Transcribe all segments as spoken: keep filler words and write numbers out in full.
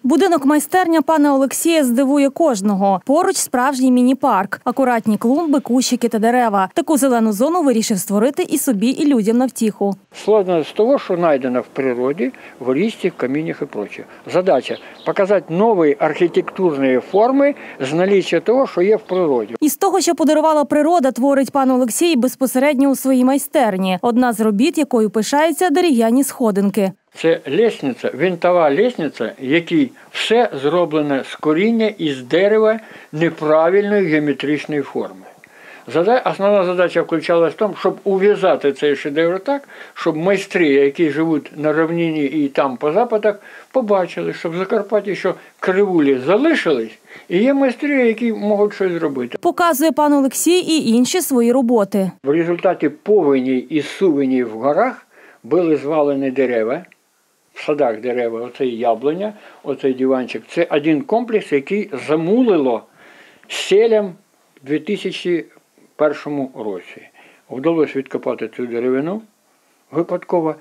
Будинок-майстерня пана Олексія здивує кожного. Поруч справжній міні-парк, акуратні клумби, кущики та дерева. Таку зелену зону вирішив створити і собі, і людям на втіху. Складно з того, що знайдено в природі, в лісті, в каміннях і прочее. Задача – показати нові архітектурні форми з наліччя того, що є в природі. Із того, що подарувала природа, творить пан Олексій безпосередньо у своїй майстерні. Одна з робіт, якою пишаються дерев'яні сходинки. Це лестниця, винтова лестниця, якій все зроблене з коріння із дерева неправильної геометричної форми. Основна задача включалась в тому, щоб ув'язати цей шедевр так, щоб майстри, які живуть на рівнині і там по западах, побачили, що в Закарпатті що кривулі залишились, і є майстри, які можуть щось зробити. Показує пан Олексій і інші свої роботи. В результаті повені і сувені в горах були звалені дерева, в садах дерева, оцей яблуня, оцей диванчик. Це один комплекс, який замулило селям в дві тисячі першому році. Вдалося відкопати цю деревину випадково.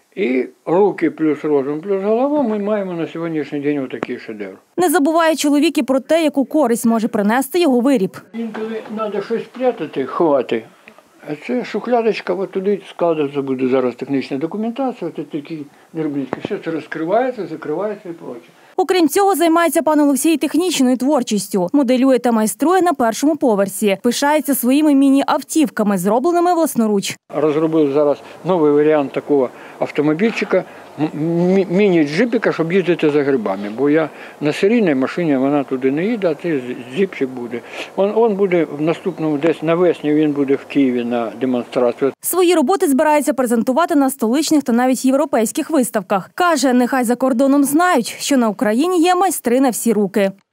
І руки плюс розум плюс голова ми маємо на сьогоднішній день отакий шедевр. Не забуває чоловік і про те, яку користь може принести його виріб. Інколи треба щось прятати, ховати. А це шухлядочка, от туди складається, буде зараз технічна документація, це такі нерблінські. Все це розкривається, закривається і проче. Окрім цього, займається пан Олексій технічною творчістю. Моделює та майструє на першому поверсі. Пишається своїми міні-автівками, зробленими власноруч. Розробив зараз новий варіант такого автомобільчика, міні-джипіка, щоб їздити за грибами. Бо я на серійній машині, вона туди не їде, а цей джипчик буде. Він, він буде в наступному, десь навесні, він буде в Києві на демонстрацію. Свої роботи збирається презентувати на столичних та навіть європейських виставках. Каже, нехай за кордоном знають, що на Україні є майстри на всі руки.